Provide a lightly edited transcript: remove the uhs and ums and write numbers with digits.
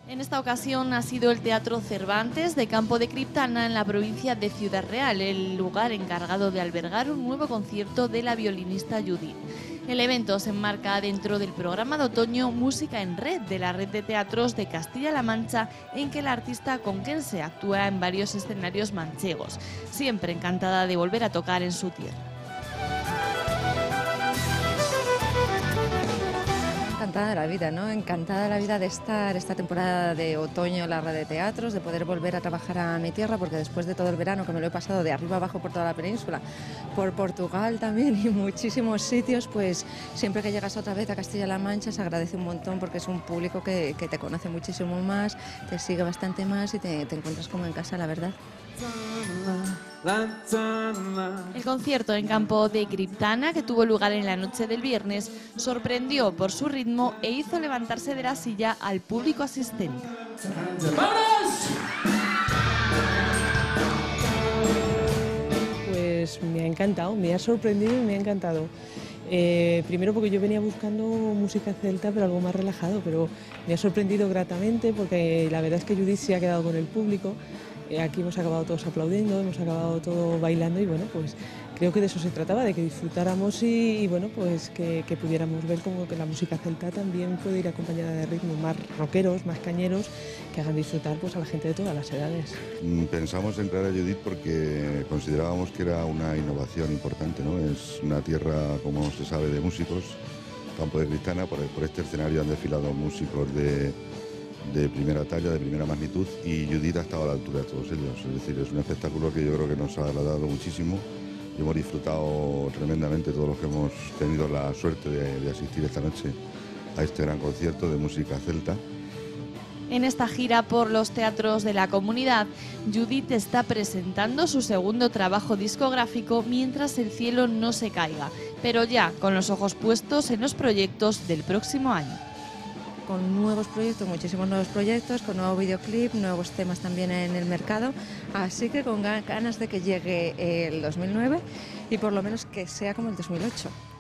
En esta ocasión ha sido el Teatro Cervantes de Campo de Criptana, en la provincia de Ciudad Real, el lugar encargado de albergar un nuevo concierto de la violinista Judith. El evento se enmarca dentro del programa de otoño Música en Red de la Red de Teatros de Castilla-La Mancha, en que la artista conquense actúa en varios escenarios manchegos, siempre encantada de volver a tocar en su tierra. Encantada de la vida, ¿no? Encantada de la vida de estar esta temporada de otoño en la red de teatros, de poder volver a trabajar a mi tierra, porque después de todo el verano que me lo he pasado de arriba abajo por toda la península, por Portugal también y muchísimos sitios, pues siempre que llegas otra vez a Castilla-La Mancha se agradece un montón porque es un público que te conoce muchísimo más, te sigue bastante más y te encuentras como en casa, la verdad. El concierto en Campo de Criptana, que tuvo lugar en la noche del viernes, sorprendió por su ritmo e hizo levantarse de la silla al público asistente. Pues me ha encantado, me ha sorprendido y me ha encantado. Primero porque yo venía buscando música celta, pero algo más relajado, pero me ha sorprendido gratamente porque la verdad es que Judith se ha quedado con el público. Aquí hemos acabado todos aplaudiendo, hemos acabado todo bailando y bueno, pues creo que de eso se trataba, de que disfrutáramos y bueno, pues que pudiéramos ver como que la música celta también puede ir acompañada de ritmos más rockeros, más cañeros, que hagan disfrutar pues a la gente de todas las edades. Pensamos en traer a Judith porque considerábamos que era una innovación importante, ¿no? Es una tierra, como se sabe, de músicos. Campo de Criptana, por este escenario han desfilado músicos de primera talla, de primera magnitud, y Judith ha estado a la altura de todos ellos. Es decir, es un espectáculo que yo creo que nos ha agradado muchísimo y hemos disfrutado tremendamente todos los que hemos tenido la suerte de asistir esta noche a este gran concierto de música celta. En esta gira por los teatros de la comunidad, Judith está presentando su segundo trabajo discográfico, Mientras el cielo no se caiga, pero ya con los ojos puestos en los proyectos del próximo año. Con nuevos proyectos, muchísimos nuevos proyectos, con nuevo videoclip, nuevos temas también en el mercado, así que con ganas de que llegue el 2009 y por lo menos que sea como el 2008.